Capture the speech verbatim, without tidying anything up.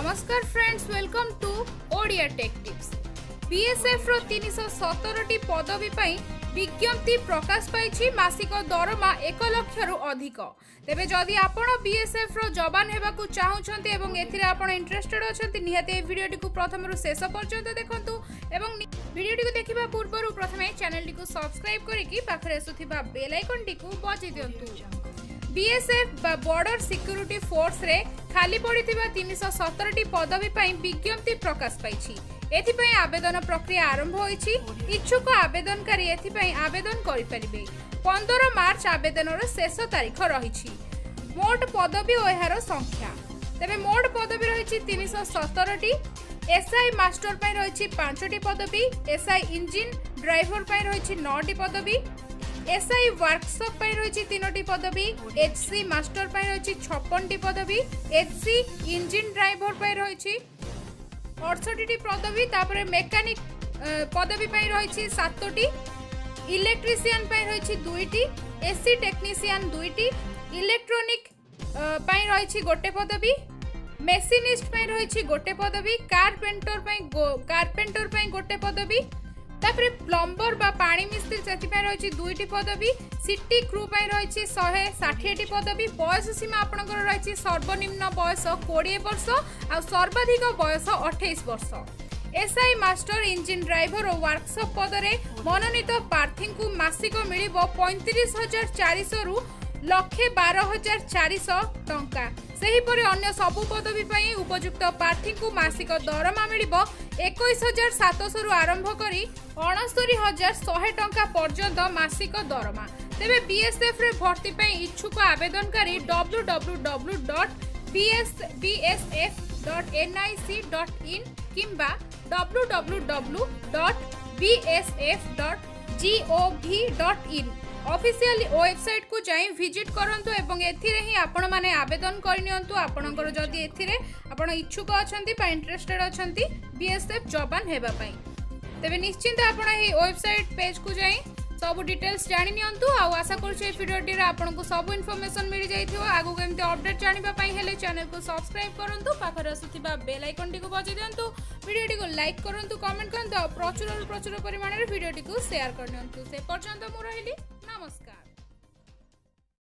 नमस्कार friends, welcome to Odia tech tips. BSF रो तीन सौ सतर टी पदवी पाई विज्ञप्ति प्रकाश पाई मासिक दरमा एक लाख रु अधिक। तेबे जदि आपण बीएसएफ रो जवान हेबाकू चाहुछंती एवं एथिरे आपण इंटरेस्टेड अछंती निहाते ए वीडियोटी को प्रथम रु शेष पर्यंत देखंतु एवं वीडियोटी को देखिबा पूर्व प्रथमे चैनल को सब्सक्राइब करिकि पाखरे आसुथिबा बेल आइकन टी को बजाइ दियंतु। बीएसएफ बॉर्डर सिक्योरिटी फोर्स रे खाली पड़िथिबा तीन सौ सतर टी पदवी पाई विज्ञप्ति प्रकाश पाइछि। एथिपई आवेदन प्रक्रिया आरंभ होइछि। इच्छुक आवेदनकारी एथिपई आवेदन करि परिबे। पंद्रह मार्च आवेदनर शेष तारीख रहिछि। मोट पदवी ओ एहार संख्या तबे मोट पदवी रहिछि तीन सौ सतर टी। एसआई मास्टर पई रहिछि पाँच टी पदवी। एसआई इंजिन ड्राइवर पई रहिछि नौ टी पदवी। एसआई वर्कशॉप पई रहिछि तीन टी पदवी। एचसी मास्टर पई रहिछि छप्पन टी पदवी। एचसी इंजिन ड्राइवर पई रहिछि अड़सठ टी पदवी। तापरे मेकानिक पदवी पई रहिछि सात टी। इलेक्ट्रिशियन पई रहिछि दो टी। एसी टेक्नीशियन दो टी। इलेक्ट्रॉनिक पई रहिछि गोटे पदवी। मेसिनिस्ट पई रहिछि गोटे पदवी। कारपेंटर पई कारपेंटर पई गोटे पदवी। तापरे प्लम्बर बा पानी मिस्त्री सेति पई रहिछि दुईटी पदवी। सिटी क्रू पई रहिछि एक सौ साठ टी पदवी। बयस सीमा आपनकर रहिछि सर्वनिम्न बयस बीस वर्ष आ सर्वाधिक बयस अट्ठाईस वर्ष। एसआई मास्टर इंजिन ड्राइवर और वर्कशॉप पदरे मनोनीत प्रार्थी को मासिक मिलिबो पैंतीस हजार चार सौ रु लक्षे बारह हजार चार सौ टंका। सेहीपरि अन्य सबु पदवी पई उपयुक्त प्रार्थी को मासिक दरमा मिलिबो इक्कीस हजार सात सौ रु आरंभ करी उनसठ हजार सौ टंका पर्यंत मासिक दरमा। तेबे बीएसएफ रे भर्ती पई इच्छुक आवेदनकारी W W W dot B S F dot N I C dot in किंबा W W W dot B S F dot G O V dot in official website को जाई विजिट करंतु एवं एथिरे ही आपण माने आवेदन करनियंतु। आपणकर जदि एथिरे आपण इच्छुक अछंती पा इंटरेस्टेड अछंती बीएसएफ जवान हेबा पई तबे निश्चिंत आपण ही वेबसाइट पेज को जाई सब डिटेल्स जानि नियंतु। आ आशा करछु ए वीडियोटी रे आपनको सब इन्फॉर्मेशन मिल जाइथियो। आगु केमते अपडेट जानिबा पई हेले चैनल को सब्सक्राइब करंतु। पाखर आसुथिबा बेल आइकन टी को बजाइ दियंतु। वीडियोटी को लाइक करंतु, कमेंट करंतु, प्रचुर प्रचुर परिमाण रे वीडियोटी को शेयर करनियंतु। से पर्यंत मु रहिली, नमस्कार।